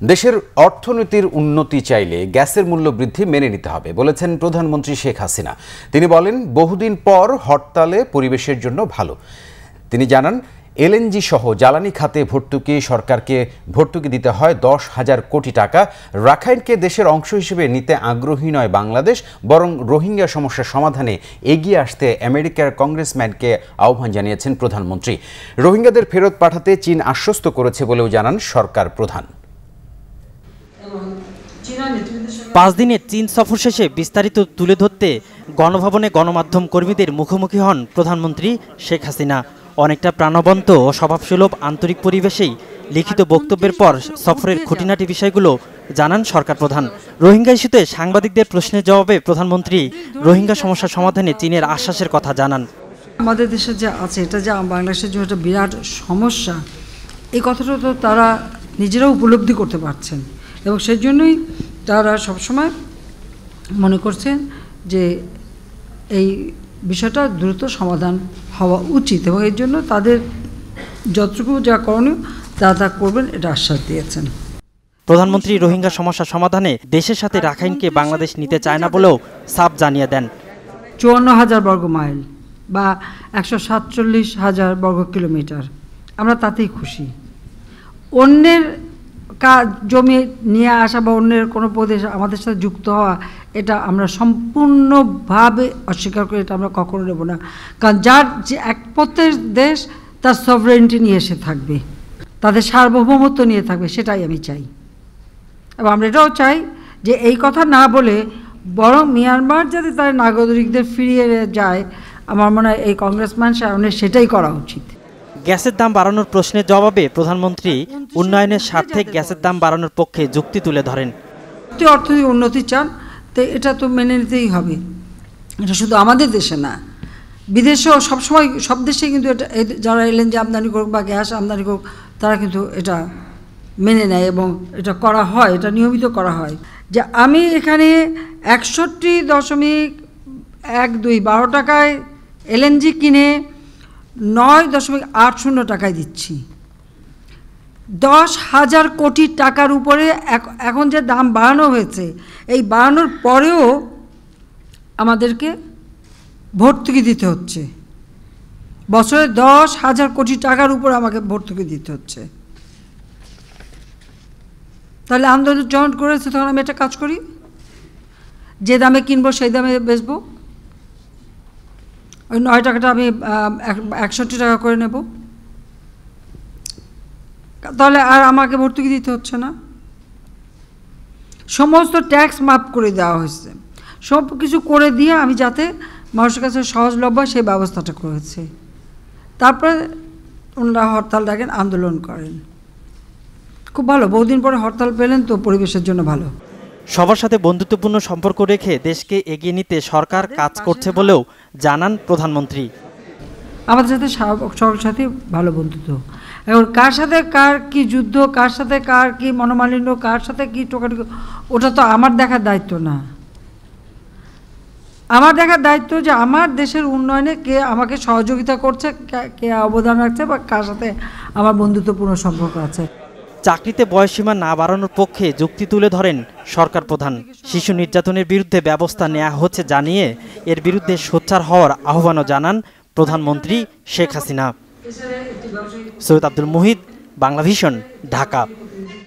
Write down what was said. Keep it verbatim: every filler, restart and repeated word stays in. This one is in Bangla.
দেশের অর্থনীতির উন্নতি চাইলে গ্যাসের মূল্য বৃদ্ধি মেনে নিতে হবে বলেছেন প্রধানমন্ত্রী শেখ হাসিনা। তিনি বলেন, বহুদিন পর হরতালে পরিবেশের জন্য ভালো। তিনি জানান, এলএনজি সহ জ্বালানি খাতে ভর্তুকি সরকারকে ভর্তুকি দিতে হয় দশ হাজার কোটি টাকা। রাখাইনকে দেশের অংশ হিসেবে নিতে আগ্রহী নয় বাংলাদেশ, বরং রোহিঙ্গা সমস্যার সমাধানে এগিয়ে আসতে আমেরিকার কংগ্রেসম্যানকে আহ্বান জানিয়েছেন প্রধানমন্ত্রী। রোহিঙ্গাদের ফেরত পাঠাতে চীন আশ্বস্ত করেছে বলেও জানান সরকার প্রধান। পাঁচ দিনের চীন সফর শেষে বিস্তারিত তুলে ধরতে গণভবনে গণমাধ্যম কর্মীদের মুখোমুখি হন প্রধানমন্ত্রী শেখ হাসিনা। অনেকটা প্রাণবন্ত ও স্বভাবসুলভ আন্তরিক পরিবেশেই লিখিত বক্তব্যের পর সফরের খুঁটিনাটি বিষয়গুলো জানান সরকার প্রধান। রোহিঙ্গা ইস্যুতে সাংবাদিকদের প্রশ্নের জবাবে প্রধানমন্ত্রী রোহিঙ্গা সমস্যা সমাধানে চীনের আশ্বাসের কথা জানান। আমাদের দেশে যে আছে এটা যে বাংলাদেশের জন্য একটা বিরাট সমস্যা, এই কথাটা তো তারা নিজেরাও উপলব্ধি করতে পারছেন এবং সেই জন্যই তারা সবসময় মনে করছেন যে এই বিষয়টা দ্রুত সমাধান হওয়া উচিত এবং এর জন্য তাদের যতটুকু যা করণীয় তা তা করবেন, এটা আশ্বাস দিয়েছেন। প্রধানমন্ত্রী রোহিঙ্গা সমস্যা সমাধানে দেশের সাথে রাখাইনকে বাংলাদেশ নিতে চায় না বলেও সাফ জানিয়ে দেন। চুয়ান্ন হাজার বর্গ মাইল বা একশো সাতচল্লিশ হাজার বর্গ কিলোমিটার, আমরা তাতেই খুশি। অন্যের কাজ জমি নিয়ে আসা বা অন্যের কোনো প্রদেশ আমাদের সাথে যুক্ত হওয়া, এটা আমরা সম্পূর্ণভাবে অস্বীকার করে এটা আমরা কখনো নেব না। কারণ যার যে এক প্রত্যেক দেশ তার সভরেন্টি নিয়ে এসে থাকবে, তাদের সার্বভৌমত্ব নিয়ে থাকবে, সেটাই আমি চাই। এবং আমরা এটাও চাই যে এই কথা না বলে বরং মিয়ানমার যাতে তার নাগরিকদের ফিরিয়ে যায়, আমার মনে হয় এই কংগ্রেসম্যান সামনে সেটাই করা উচিত। গ্যাসের দাম বাড়ানোর প্রশ্নের জবাবে প্রধানমন্ত্রী উন্নয়নের স্বার্থে গ্যাসের দাম বাড়ানোর পক্ষে যুক্তি তুলে ধরেন। অর্থনৈতিক উন্নতি চান তো এটা তো মেনে নিতেই হবে। এটা শুধু আমাদের দেশে না, বিদেশেও সবসময় সব দেশেই কিন্তু এটা যারা এলএনজি আমদানি করুক বা গ্যাস আমদানি করুক, তারা কিন্তু এটা মেনে নেয় এবং এটা করা হয়, এটা নিয়মিত করা হয়। যে আমি এখানে একষট্টি দশমিক এক দুই বারো টাকায় এলএনজি কিনে নয় দশমিক আট শূন্য টাকায় দিচ্ছি। দশ হাজার কোটি টাকার উপরে এখন যে দাম বাড়ানো হয়েছে, এই বাড়ানোর পরেও আমাদেরকে ভর্তুকি দিতে হচ্ছে। বছরে দশ হাজার কোটি টাকার উপর আমাকে ভর্তুকি দিতে হচ্ছে। তাহলে আন্দোলন যখন করেছে তখন আমি একটা কাজ করি, যে দামে কিনবো সেই দামে বেচবো, ওই নয় টাকাটা আমি একষট্টি টাকা করে নেব, তাহলে আর আমাকে ভর্তুকি দিতে হচ্ছে না। সমস্ত ট্যাক্স মাফ করে দেওয়া হয়েছে, সব কিছু করে দিয়ে আমি যাতে মানুষের কাছে সহজলভ্য সেই ব্যবস্থাটা করেছি। তারপরে ওনারা হরতাল ডাকেন, আন্দোলন করেন, খুব ভালো। বহুদিন পরে হরতাল পেলেন তো পরিবেশের জন্য ভালো। সবার সাথে বন্ধুত্বপূর্ণ সম্পর্ক রেখে দেশকে এগিয়ে নিতে সরকার কাজ করছে বলেও জানান প্রধানমন্ত্রী। আমাদের সাথে সবার সাথে ভালো বন্ধুত্ব। এখন কার সাথে কার কি যুদ্ধ, কার সাথে কার কি মনোমালিন্য, কার সাথে কি টোকাটুকি, ওটা তো আমার দেখার দায়িত্ব না। আমার দেখার দায়িত্ব যে আমার দেশের উন্নয়নে কে আমাকে সহযোগিতা করছে, কে অবদান রাখছে বা কার সাথে আমার বন্ধুত্বপূর্ণ সম্পর্ক আছে। চাকরিতে বয়সসীমা না বাড়ানোর পক্ষে যুক্তি তুলে ধরেন সরকার প্রধান। শিশু নির্যাতনের বিরুদ্ধে ব্যবস্থা নেওয়া হচ্ছে জানিয়ে এর বিরুদ্ধে সোচ্চার হওয়ার আহ্বানও জানান প্রধানমন্ত্রী শেখ হাসিনা। সৈয়দ আব্দুল মুহিত, বাংলাভিশন, ঢাকা।